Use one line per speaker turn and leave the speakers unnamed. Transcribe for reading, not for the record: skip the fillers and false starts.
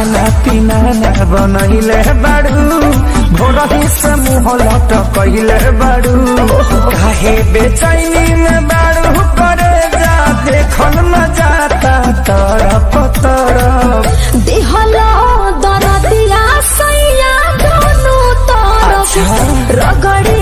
खाना पीना न बनैले बाड़ू भोरही से मुँह लटकैले बाड़ू काहे बेचैनी में बाड़ू करे जा देखल न जाता तरफ तरफ
देहला दरदिया सैया दोनों तरफ रगड़ी